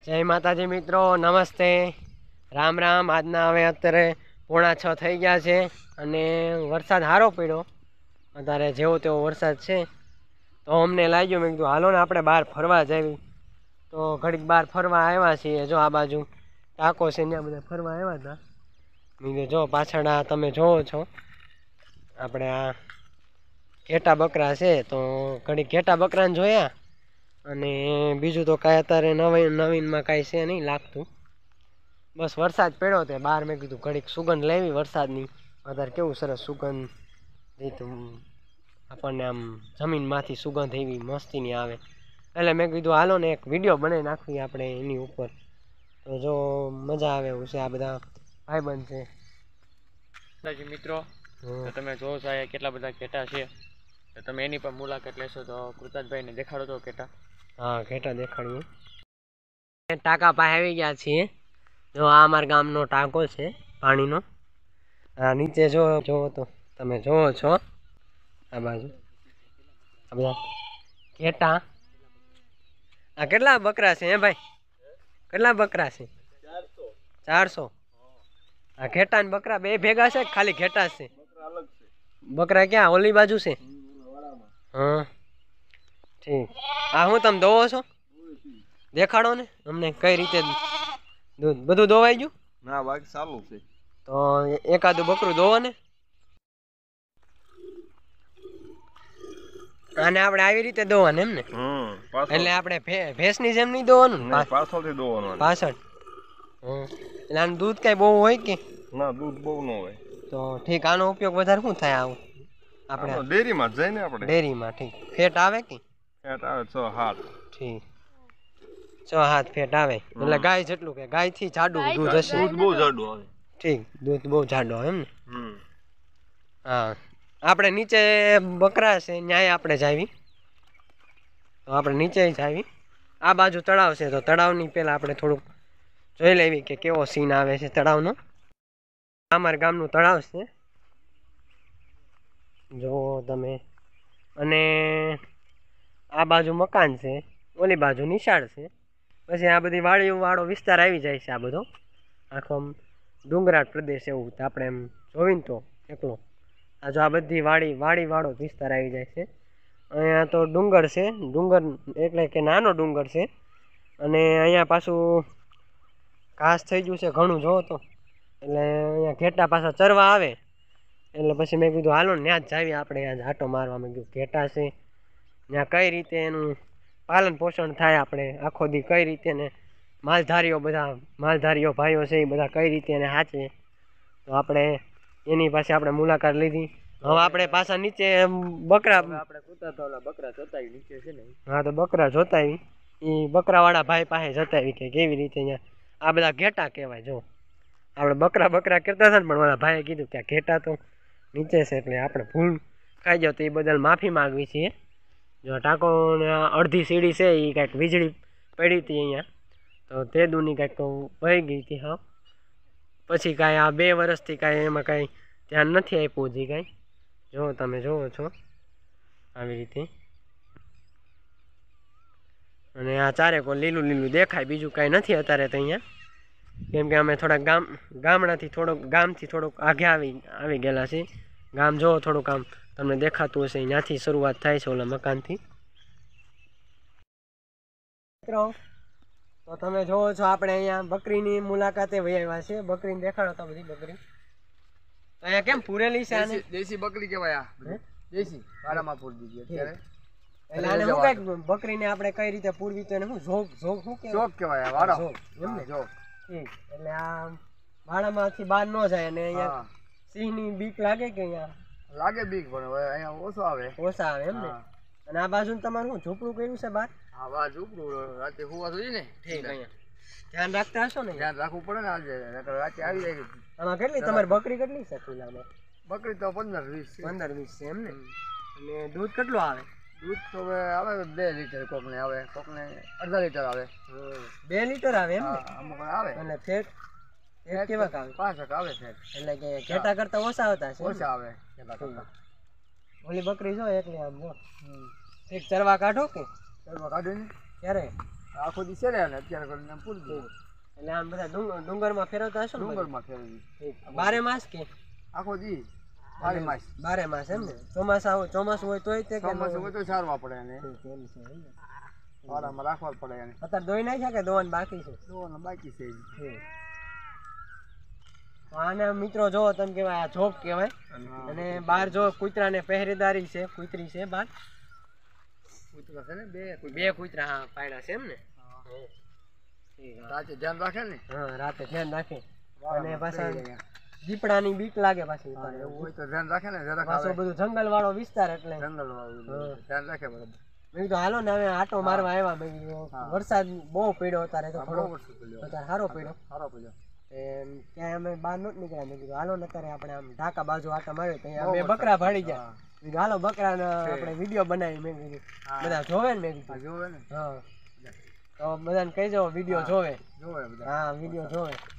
જય માતાજી મિત્રો, નમસ્તે, રામ રામ। આજના હવે અત્યારે 5:45 થઈ ગયા છે અને વરસાદ સારો પડ્યો। અત્યારે જેવો તેવો વરસાદ છે તો અમને લાગ્યું, મેં કીધું હાલો ને આપણે બહાર ફરવા જઈએ। તો ઘડીક બહાર ફરવા આવ્યા છીએ। જો આ બાજુ ટાંકો છે ત્યાં બધા ફરવા આવ્યા હતા। મેં કીધું જો પાછળ આ તમે જોવો છો આપણે આ ઘેટા બકરા છે, તો ઘડીક ઘેટા બકરાને જોયા। અને બીજું તો કાંઈ અત્યારે નવીનમાં કાંઈ છે નહીં લાગતું। બસ વરસાદ પડ્યો તે બહાર, મેં કીધું ઘડીક સુગંધ લેવી વરસાદની। અત્યારે કેવું સરસ સુગંધ રીતું આપણને આમ જમીનમાંથી સુગંધ એવી મસ્તીની આવે, એટલે મેં કીધું હાલો ને એક વિડીયો બનાવી નાખવી આપણે એની ઉપર। તો જો મજા આવે એવું છે। આ બધા ભાઈબંધ છે મિત્રો, તો તમે જોવો છો અહીંયા કેટલા બધા ઘેટા છે, તો તમે એની પણ મુલાકાત લેશો તો કૃતાજભાઈને દેખાડો તો ઘેટા। હા, ઘેટા દેખાડીએ। ટાંકા પાસે આવી ગયા છીએ। જો આ અમારા ગામનો ટાંકો છે પાણીનો। આ નીચે જોવો તો તમે જોવો છો આ બાજુ આ બધા ઘેટા। આ કેટલા બકરા છે હે ભાઈ? કેટલા બકરા છે? 400। આ ઘેટા ને બકરા બે ભેગા છે ખાલી ઘેટા છે? બકરા ક્યાં ઓલી બાજુ છે? હા ઠીક। આ હું તમે દોવો છો? દેખાડો ને અમને કઈ રીતે દૂધ બધું દોવાઈ ગયું? ના ભાઈ ચાલુ છે। તો એકાદું બકરું દોવો ને। આને આપણે આવી રીતે દોવાનું એમ ને? એટલે આપણે ભેંસની જેમ નહીં દોવાનું? પાછળથી દોવાનું। પાછળ? એટલે આનું દૂધ કઈ બહુ હોય કે? ના, દૂધ બહુ ન હોય। તો ઠીક, આનો ઉપયોગ વધારે શું થાય? આવું આપણે ડેરીમાં જઈને આપણે ડેરીમાં ઠીક ફેટ આવે કે? ફેટ આવે 6-7। ઠીક, 6-7 ફેટ આવે એટલે ગાય જેટલું કે ગાય થી જાડું દૂધ હશે? દૂધ બહુ જાડું આવે। ઠીક, દૂધ બહુ જાડું આવે એમ ને? હા, આપણે નીચે બકરા છે ન્યાય આપણે જાવી, તો આપણે નીચે જાવી। આ બાજુ તળાવ છે તો તળાવની પહેલા આપણે થોડુંક જોઈ લેવી કે કેવો સીન આવે છે તળાવનો। અમારા ગામનું તળાવ છે જો તમે, અને આ બાજુ મકાન છે, ઓલી બાજુ નિશાળ છે। પછી આ બધી વાડીઓ વાળો વિસ્તાર આવી જાય છે। આ બધો આખો ડુંગરાળ પ્રદેશ એવું આપણે એમ જોઈને તો એકલો આ જો આ બધી વાડી વાળો વિસ્તાર આવી જાય છે। અહીંયા તો ડુંગર છે, ડુંગર એટલે કે નાનો ડુંગર છે, અને અહીંયા પાછું ઘાસ થઈ ગયું છે ઘણું જોવો તો, એટલે અહીંયા ઘેટા પાછા ચરવા આવે। એટલે પછી મેં કીધું હાલો ત્યાં જ જાવી આપણે, ત્યાં આટો મારવા। મેં કીધું ઘેટા છે ત્યાં કઈ રીતે એનું પાલન પોષણ થાય, આપણે આખો દી કઈ રીતે ને માલધારીઓ ભાઈઓ છે એ બધા કઈ રીતે એને સાચવે, તો આપણે એની પાસે આપણે મુલાકાત લીધી। હવે આપણે પાછા નીચે બકરા આપણે બકરા જોતાવી નીચે છે ને, હા તો બકરા જોતાવી એ બકરાવાળા ભાઈ પાસે જતાવી કે કેવી રીતે અહીંયા આ બધા ઘેટા કહેવાય। જો આપણે બકરા કરતા હતા ને, પણ મારા ભાઈએ કીધું કે આ ઘેટા તો નીચે છે, એટલે આપણે ભૂલ ખાઈ જાવ તો એ બદલ માફી માંગવી છીએ। જો ટાંકો અડધી સીડી છે એ કાંઈક વીજળી પડી હતી અહીંયા, તો તે દૂની કાંઈક વહી ગઈ હતી। હા, પછી કાંઈ આ 2 વર્ષથી કાંઈ એમાં કાંઈ ધ્યાન નથી આપ્યું હજી કાંઈ। જો તમે જોવો છો આવી રીતે, અને આ ચારેકો લીલું દેખાય, બીજું કાંઈ નથી અત્યારે તો અહીંયા, કેમ કે અમે થોડાક ગામથી થોડુંક આગે આવી ગયેલા છીએ। ગામ જોવો થોડુંક આમ તમને દેખાતું હશે, ત્યાંથી શરૂઆત થાય છે ઓલા મકાનથી। મિત્રો, તો તમે જોવો છો આપણે અહીંયા બકરીની મુલાકાતે વહી આવ્યા છે। બકરીને દેખાડો તો બધી બકરી અહીંયા કેમ પૂરેલી છે? આને દેશી બકરી કહેવાય। દેશી વાડામાં પૂરી દીધી અત્યારે, એટલે આને શું કઈક બકરીને આપણે કઈ રીતે પૂરવી તો એને શું ઝોક શું કહેવાય? વાડા એમ ને? ઠીક, એટલે આ વાડામાંથી બહાર ન જાય, અને અહીંયા સિંહની બીક લાગે કે? અહીંયા લાગે બીક, પણ હવે અહીંયા ઓછા આવે એમ ને? અને આ બાજુ તમારું શું ઝૂંપડું કર્યું છે બહાર? હા, બહાર ઝૂંપડું, રાતે સુવા જોઈએ ને। ઠીક, અહીંયા ધ્યાન રાખતા હશો ને? ધ્યાન રાખવું પડે ને, આજે રાતે આવી જાય। આમાં કેટલી તમારી બકરી કેટલી છે ખુલ્લામાં? બકરી તો 15-20 છે એમ ને? અને દૂધ કેટલું આવે? દૂધ તો હવે આવે 2 લીટર, કોકને આવે, કોકને અડધા લીટર આવે। 2 લીટર આવે એમ ને? અમુક આવે। અને ફેટ કેવા આવે? 5 આવે ફેટ, એટલે કે ઘેટા કરતા ઓછા આવતા છે? ઓછા આવે ઘેટા કરતા। ઓલી બકરી જો એકલી આમ જો ઠીક, ચરવા કાઢો કે? ચરવા કાઢો ને ક્યારે? આખો દી છે ને અત્યારે કરીને આમ પૂરી દીધું. એટલે આમ બધા ડુંગરમાં ફેરવતા હશો ને બધું? ડુંગરમાં ફેરવી ઠીક. બારે માસ કે આખો દી 12 માસ. બારે માસ એમ ને? ચોમાસું હોય તોય તે કે ચોમાસું હોય તો સારવા પડે એને ઠીક, એમ છે એમ ને? વાડામાં રાખવા જ પડે એને. અત્યારે દોઈ નાખ્યા કે દોવાનું બાકી છે? દોવાનું બાકી છે હજી. ઠીક. તો આને મિત્રો જો તમે કહેવાય આ જોબ કહેવાય. અને બહાર જો કૂતરાને પહેરેદારી છે, કૂતરી છે બહાર. કૂતરા છે ને બે કૂતરા હા પાડ્યા છે એમ ને? ઠીક, હા. રાતે ધ્યાન રાખે ને. હા રાતે ધ્યાન રાખે. અને વાડામાં પાછા પહેરી રહ્યા. દીપડાની બીક લાગે પાછી. હા, એવું હોય તો ધ્યાન રાખે ને જરાક પાછો આવે. બધું જંગલ વાળો વિસ્તાર એટલે જંગલ વાળું ધ્યાન રાખે બરાબર. મેં કીધું હાલો ને હવે આટો મારવા આવ્યા. મેં કીધું હા. વરસાદ બહુ પડ્યો અત્યારે તો બહુ થોડો વરસાદ પડ્યો. અત્યારે સારો પડ્યો. સારો પડ્યો. ક્યાંય અમે બહાર નહોતા નીકળ્યા. મેં કીધું હાલો ને અત્યારે આપણે આમ ઢાકા બાજુ આટો માર્યો તો અહીંયા બહુ બે વરસાદ. બકરા ભાડી ગયા. હા. મેં કીધું હાલો બકરાનો છે. આપણે વિડીયો બનાવી. મેં કીધું હા. બધા જોવે ને મેં હા, કીધું જોવે ને. હા તો બધાને કહેજો વિડીયો જોવે. જોવે બધા. હા વિડીયો જોવે.